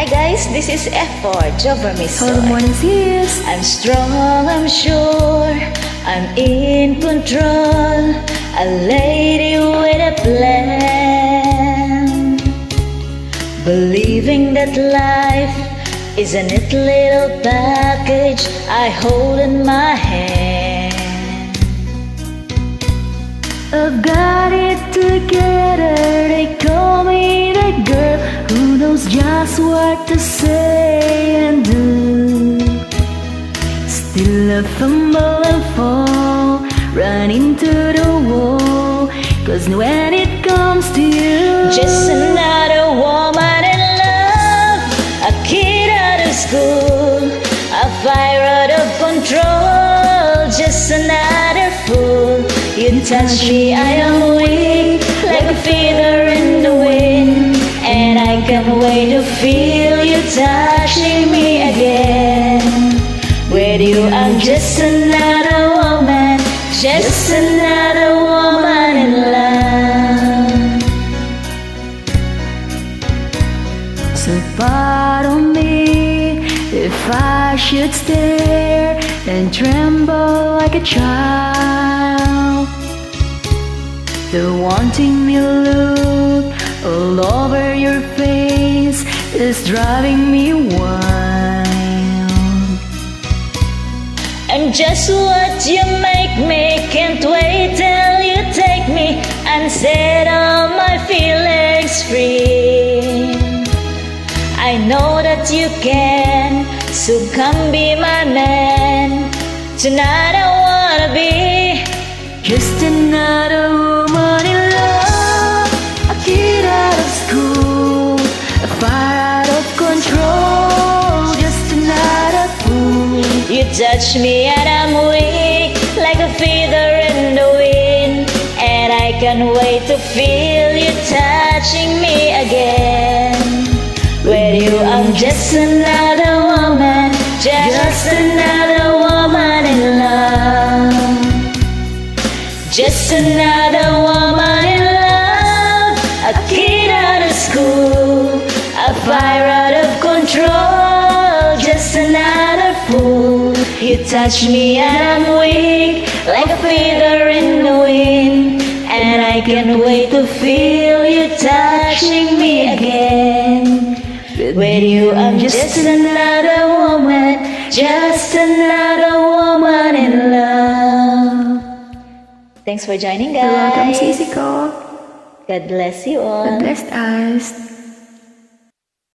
Hi guys, this is F for JUVERME Soy. I'm strong, I'm sure, I'm in control, a lady with a plan, believing that life is a neat little package I hold in my hand. I've got it together, they call me the girl who knows just what to say and do. Still I fumble and fall, run into the wall, 'cause when it comes to you, just another woman in love, a kid out of school, a fire out of control, just another fool. You touch me, I am weak, like a feather in the wind, and I can't wait to feel you touching me again. With you I'm just another woman, just another woman in love. So pardon me if I should stare and tremble like a child. The wanting me look all over your face is driving me wild. I'm just what you make me, can't wait till you take me and set all my feelings free. I know that you can, so come be my man. Tonight I wanna be just another woman in love, a kid out of school, a fire out of control, just another fool. You touch me and I'm weak, like a feather in the wind, and I can't wait to feel you touching me again. With you I'm just another woman, just another woman in love, just another woman in love, a kid out of school, a fire out of control, just another fool. You touch me and I'm weak, like a feather in the wind, and I can't wait to feel you touching me again. With you I'm just another woman, just another woman in love. Thanks for joining, guys. You're welcome, Sisi ko. God bless you all. God bless us.